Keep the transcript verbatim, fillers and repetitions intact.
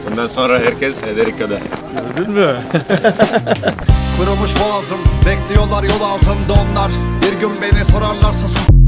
Bundan sonra herkes Federico'da. Gördün mü? Kurumuş boğazım, bekliyorlar yol ağzında onlar. Bir gün beni sorarlarsa sus.